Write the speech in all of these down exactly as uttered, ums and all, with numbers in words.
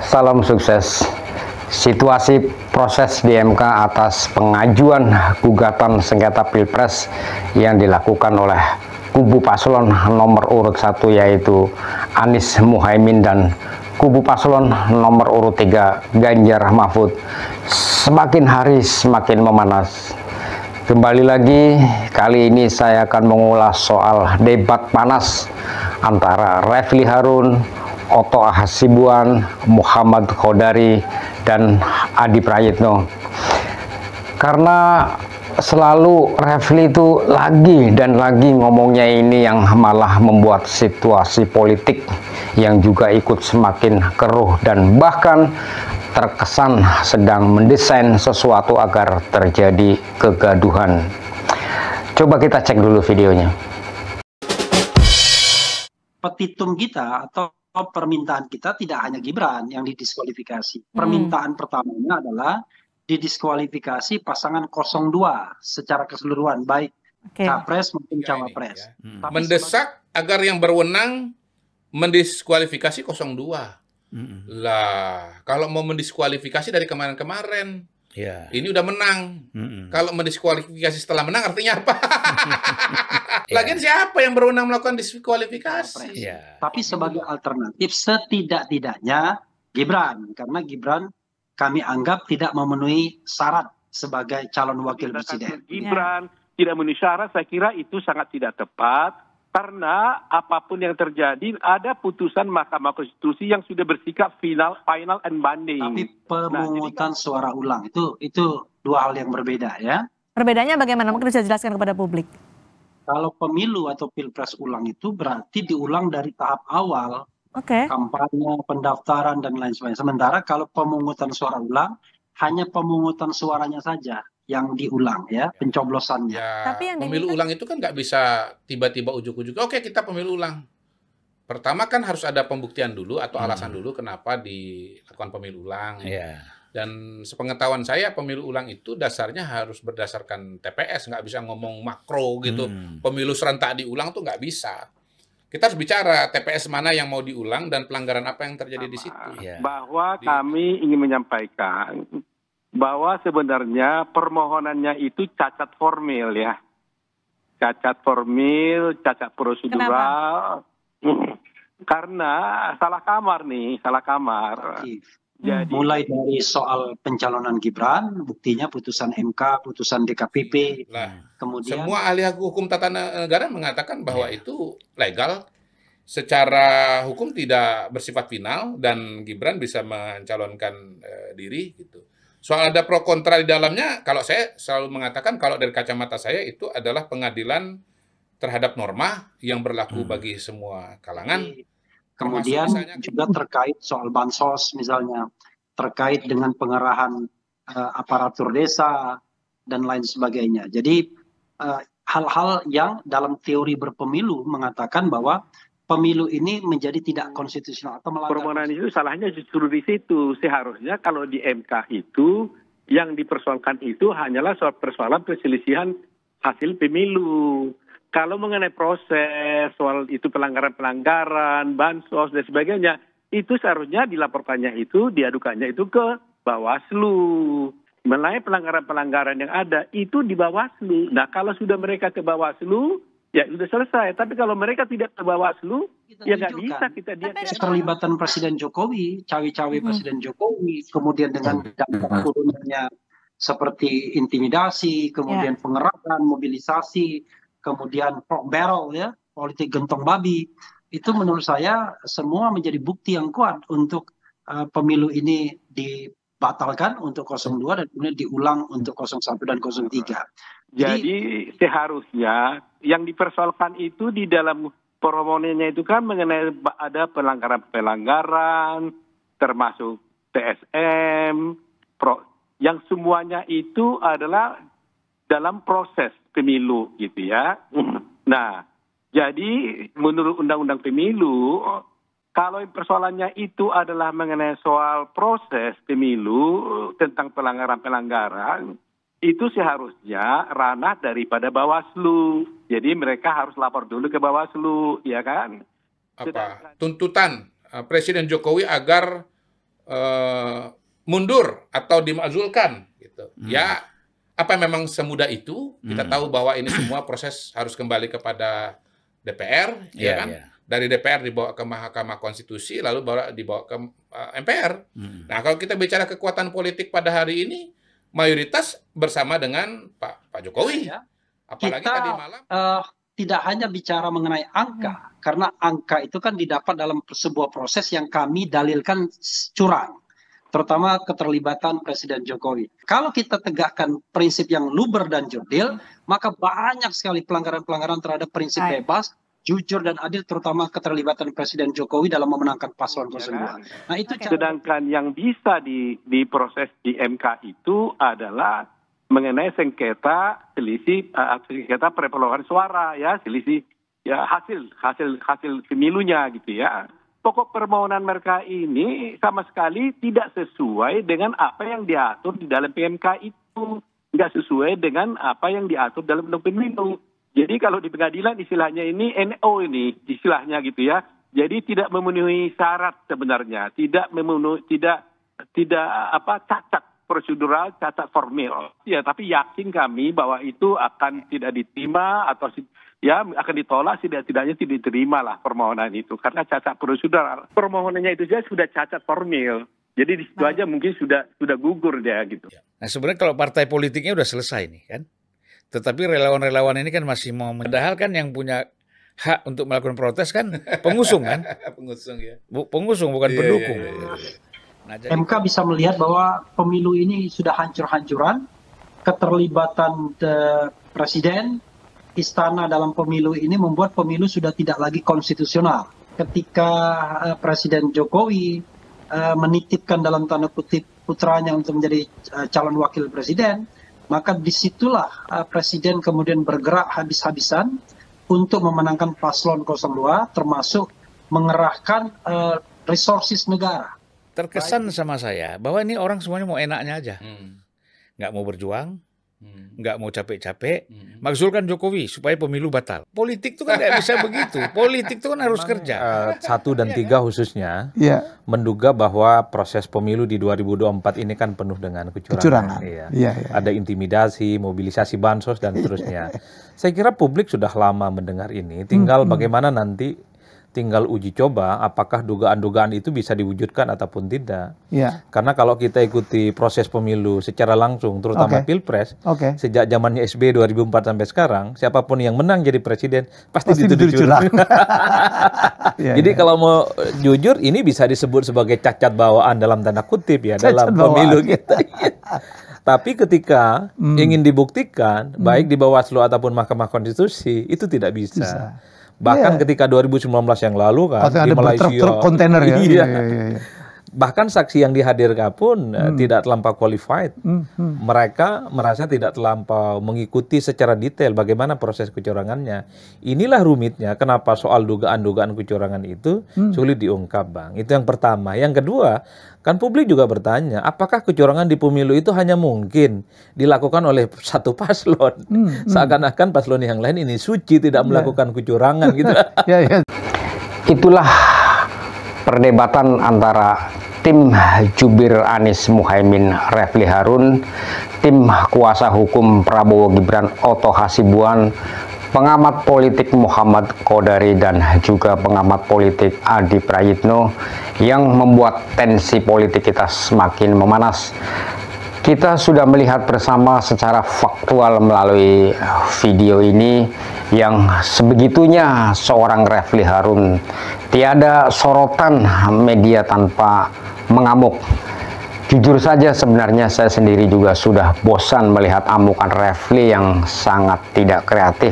Salam sukses. Situasi proses di M K atas pengajuan gugatan sengketa Pilpres yang dilakukan oleh kubu paslon nomor urut satu yaitu Anies Muhaimin dan kubu paslon nomor urut tiga Ganjar Mahfud semakin hari semakin memanas. Kembali lagi, kali ini saya akan mengulas soal debat panas antara Refly Harun, Otto Hasibuan, Muhammad Khodari, dan Adi Prayitno. Karena selalu Refly itu lagi dan lagi ngomongnya ini yang malah membuat situasi politik yang juga ikut semakin keruh dan bahkan terkesan sedang mendesain sesuatu agar terjadi kegaduhan. Coba kita cek dulu videonya. Petitum kita atau permintaan kita tidak hanya Gibran yang didiskualifikasi. Permintaan hmm. pertamanya adalah didiskualifikasi pasangan nol dua secara keseluruhan, baik okay. capres maupun cawapres. Ya. Hmm. Mendesak sebagai... agar yang berwenang mendiskualifikasi nol dua. Hmm. Lah, kalau mau mendiskualifikasi dari kemarin-kemarin, ya. Ini udah menang. Hmm. Kalau mendiskualifikasi setelah menang artinya apa? Lagian siapa yang berwenang melakukan diskualifikasi? Ya. Tapi sebagai alternatif setidak-tidaknya Gibran, karena Gibran kami anggap tidak memenuhi syarat sebagai calon wakil presiden. Gibran ya. tidak memenuhi syarat, saya kira itu sangat tidak tepat. Karena apapun yang terjadi, ada putusan Mahkamah Konstitusi yang sudah bersikap final, final and binding. Tapi pemungutan nah, suara ulang itu itu dua hal yang berbeda ya. Perbedaannya bagaimana? Mungkin bisa jelaskan kepada publik. Kalau pemilu atau pilpres ulang itu berarti diulang dari tahap awal, okay. kampanye, pendaftaran dan lain sebagainya. Sementara kalau pemungutan suara ulang hanya pemungutan suaranya saja yang diulang ya, pencoblosannya. Ya, tapi yang pemilu diminta... ulang itu kan nggak bisa tiba-tiba ujuk-ujuk. Oke, kita pemilu ulang. Pertama kan harus ada pembuktian dulu atau alasan hmm. dulu kenapa dilakukan pemilu ulang. Yeah. Dan sepengetahuan saya pemilu ulang itu dasarnya harus berdasarkan T P S, nggak bisa ngomong makro gitu. Hmm. Pemilu serentak diulang tuh nggak bisa. Kita harus bicara T P S mana yang mau diulang dan pelanggaran apa yang terjadi di situ. Yeah. Bahwa di... kami ingin menyampaikan bahwa sebenarnya permohonannya itu cacat formil ya. Cacat formil, cacat prosedural. Karena salah kamar nih, salah kamar. Jadi mulai dari soal pencalonan Gibran, buktinya putusan M K, putusan D K P P. Nah, kemudian semua ahli hukum tata negara mengatakan bahwa ya. itu legal. Secara hukum tidak bersifat final dan Gibran bisa mencalonkan uh, diri gitu. Soal ada pro kontra di dalamnya, kalau saya selalu mengatakan kalau dari kacamata saya itu adalah pengadilan terhadap norma yang berlaku hmm. bagi semua kalangan. Kemudian misalnya, juga terkait soal bansos misalnya, terkait dengan pengerahan uh, aparatur desa dan lain sebagainya. Jadi hal-hal uh, yang dalam teori berpemilu mengatakan bahwa pemilu ini menjadi tidak konstitusional atau melanggar. Permohonan itu salahnya justru di situ. Seharusnya kalau di M K itu yang dipersoalkan itu hanyalah soal persoalan perselisihan hasil pemilu. Kalau mengenai proses soal itu pelanggaran-pelanggaran, bansos dan sebagainya, itu seharusnya dilaporkannya itu, diadukannya itu ke Bawaslu. Mengenai pelanggaran-pelanggaran yang ada itu di Bawaslu. Nah kalau sudah mereka ke Bawaslu, ya sudah selesai. Tapi kalau mereka tidak ke Bawaslu, ya nggak bisa kita dia. Keterlibatan Presiden Jokowi, cawe-cawe hmm. Presiden Jokowi, kemudian dengan dampak turunannya seperti intimidasi, kemudian yeah. pengerahan, mobilisasi, kemudian pork barrel ya, politik gentong babi. Itu menurut saya semua menjadi bukti yang kuat untuk uh, pemilu ini dibatalkan untuk nol dua dan kemudian diulang untuk nol satu dan nol tiga. Jadi, Jadi seharusnya yang dipersoalkan itu di dalam permohonannya itu kan mengenai ada pelanggaran-pelanggaran, termasuk T S M, pro, yang semuanya itu adalah dalam proses pemilu gitu ya. Nah, jadi menurut Undang-Undang Pemilu, kalau persoalannya itu adalah mengenai soal proses pemilu tentang pelanggaran-pelanggaran, itu seharusnya ranah daripada Bawaslu. Jadi mereka harus lapor dulu ke Bawaslu, ya kan? Apa? Tuntutan uh, Presiden Jokowi agar uh, mundur atau dimakzulkan gitu. Hmm. Ya apa memang semudah itu? Kita hmm. tahu bahwa ini semua proses harus kembali kepada D P R, yeah, ya kan? Yeah. Dari D P R dibawa ke Mahkamah Konstitusi, lalu bawa dibawa ke uh, M P R. Hmm. Nah, kalau kita bicara kekuatan politik pada hari ini, mayoritas bersama dengan Pak Pak Jokowi. Ya. Apalagi kita, tadi malam. Uh, tidak hanya bicara mengenai angka, hmm. karena angka itu kan didapat dalam sebuah proses yang kami dalilkan curang. Terutama keterlibatan Presiden Jokowi. Kalau kita tegakkan prinsip yang luber dan jurdil, maka banyak sekali pelanggaran-pelanggaran terhadap prinsip Ay. bebas, jujur dan adil, terutama keterlibatan Presiden Jokowi dalam memenangkan paslon nol dua. Nah, itu okay. Sedangkan yang bisa di, diproses di M K itu adalah mengenai sengketa selisih uh, sengketa perolehan suara, ya, selisih ya hasil hasil hasil pemilunya gitu ya. Pokok permohonan mereka ini sama sekali tidak sesuai dengan apa yang diatur di dalam P M K itu. Nggak sesuai dengan apa yang diatur dalam undang pemilu. Jadi kalau di pengadilan istilahnya ini N O ini istilahnya gitu ya. Jadi tidak memenuhi syarat sebenarnya. Tidak memenuhi, tidak, tidak apa cacat prosedural, cacat formil. Ya, tapi yakin kami bahwa itu akan tidak diterima atau ya akan ditolak, tidak-tidaknya tidak diterima lah permohonan itu karena cacat prosedural. Permohonannya itu saja sudah cacat formil. Jadi di situ aja mungkin sudah sudah gugur dia gitu. Nah, sebenarnya kalau partai politiknya udah selesai nih kan. Tetapi relawan-relawan ini kan masih mau, padahal kan yang punya hak untuk melakukan protes kan pengusung kan? Pengusung ya. Pengusung bukan yeah, pendukung. Yeah, yeah. Nah, jadi... M K bisa melihat bahwa pemilu ini sudah hancur-hancuran, keterlibatan Presiden, istana dalam pemilu ini membuat pemilu sudah tidak lagi konstitusional. Ketika uh, Presiden Jokowi uh, menitipkan dalam tanda kutip putranya untuk menjadi uh, calon wakil presiden, maka disitulah uh, Presiden kemudian bergerak habis-habisan untuk memenangkan paslon nol dua, termasuk mengerahkan uh, resources negara. Terkesan Baik. sama saya bahwa ini orang semuanya mau enaknya aja, hmm. nggak mau berjuang. Hmm. nggak mau capek-capek, hmm. makzulkan Jokowi supaya pemilu batal. Politik itu kan nggak bisa begitu. Politik itu kan harus Memang, kerja. Uh, satu dan tiga khususnya yeah. menduga bahwa proses pemilu di dua ribu dua puluh empat ini kan penuh dengan kecurangan. kecurangan. Iya. Yeah, yeah, Ada intimidasi, mobilisasi bansos dan seterusnya. Saya kira publik sudah lama mendengar ini. Tinggal hmm. bagaimana nanti tinggal uji coba apakah dugaan-dugaan itu bisa diwujudkan ataupun tidak. Ya. Karena kalau kita ikuti proses pemilu secara langsung, terutama okay. Pilpres, okay. sejak zamannya S B dua ribu empat sampai sekarang, siapapun yang menang jadi presiden pasti, pasti dituduh curang. ya, Jadi ya. kalau mau jujur, ini bisa disebut sebagai cacat bawaan dalam tanda kutip ya cacat dalam bawaan. pemilu kita. Tapi ketika hmm. ingin dibuktikan, hmm. baik di Bawaslu ataupun Mahkamah Konstitusi, itu tidak bisa. bisa. Bahkan yeah. ketika dua ribu sembilan belas yang lalu kan Atau di Malaysia, truk kontainer ya. Iya. Iya, iya, iya. Bahkan saksi yang dihadirkan pun hmm. tidak terlampau qualified. Hmm. Hmm. Mereka merasa tidak terlampau mengikuti secara detail bagaimana proses kecurangannya. Inilah rumitnya kenapa soal dugaan-dugaan kecurangan itu hmm. sulit diungkap, Bang. Itu yang pertama. Yang kedua, kan publik juga bertanya, apakah kecurangan di pemilu itu hanya mungkin dilakukan oleh satu paslon? Hmm. Seakan-akan paslon yang lain ini suci, tidak yeah. melakukan kecurangan gitu. yeah, yeah. Itulah perdebatan antara tim jubir Anies Muhaimin Refli Harun, tim kuasa hukum Prabowo Gibran Oto Hasibuan, pengamat politik Muhammad Kodari, dan juga pengamat politik Adi Prayitno yang membuat tensi politik kita semakin memanas. Kita sudah melihat bersama secara faktual melalui video ini yang sebegitunya seorang Refli Harun tiada sorotan media tanpa mengamuk. Jujur saja sebenarnya saya sendiri juga sudah bosan melihat amukan Refli yang sangat tidak kreatif.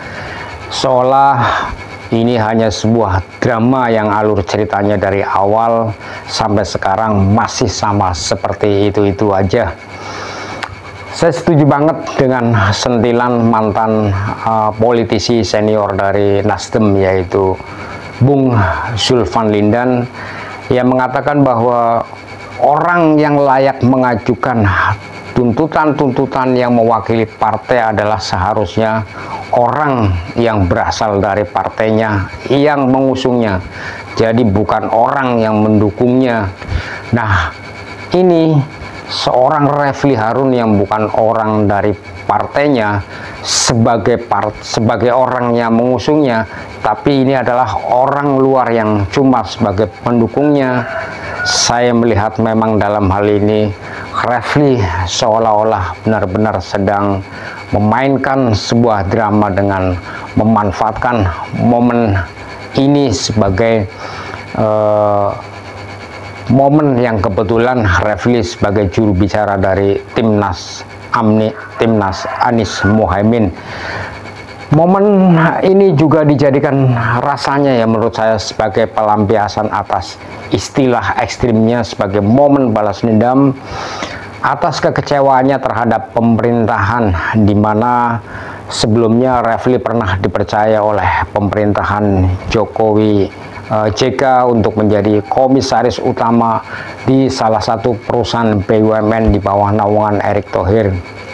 Seolah ini hanya sebuah drama yang alur ceritanya dari awal sampai sekarang masih sama seperti itu-itu aja. Saya setuju banget dengan sentilan mantan uh, politisi senior dari Nasdem yaitu Bung Zulfan Lindan yang mengatakan bahwa orang yang layak mengajukan tuntutan-tuntutan yang mewakili partai adalah seharusnya orang yang berasal dari partainya yang mengusungnya, jadi bukan orang yang mendukungnya. Nah, ini seorang Refly Harun yang bukan orang dari partainya, sebagai part, sebagai orang yang mengusungnya, tapi ini adalah orang luar yang cuma sebagai pendukungnya. Saya melihat memang dalam hal ini Refly seolah-olah benar-benar sedang memainkan sebuah drama dengan memanfaatkan momen ini sebagai uh, momen yang kebetulan Refly sebagai juru bicara dari Timnas Amni, Timnas Anies Mohaimin. Momen ini juga dijadikan rasanya ya menurut saya sebagai pelampiasan atas istilah ekstrimnya sebagai momen balas dendam atas kekecewaannya terhadap pemerintahan, di mana sebelumnya Refly pernah dipercaya oleh pemerintahan Jokowi J K untuk menjadi komisaris utama di salah satu perusahaan B U M N di bawah naungan Erick Thohir.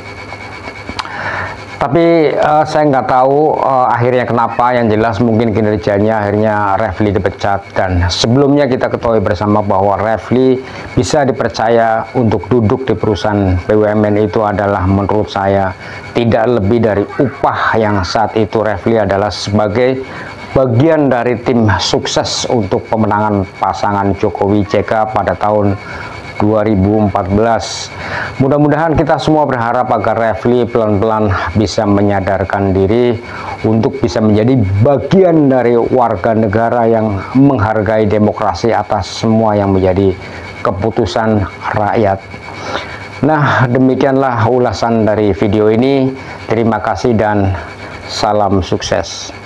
Tapi uh, saya nggak tahu uh, akhirnya kenapa, yang jelas mungkin kinerjanya akhirnya Refly dipecat. Dan sebelumnya kita ketahui bersama bahwa Refly bisa dipercaya untuk duduk di perusahaan B U M N itu adalah menurut saya tidak lebih dari upah yang saat itu Refly adalah sebagai bagian dari tim sukses untuk pemenangan pasangan Jokowi J K pada tahun dua ribu empat belas. Mudah-mudahan kita semua berharap agar Refly pelan-pelan bisa menyadarkan diri untuk bisa menjadi bagian dari warga negara yang menghargai demokrasi atas semua yang menjadi keputusan rakyat. Nah, demikianlah ulasan dari video ini. Terima kasih dan salam sukses.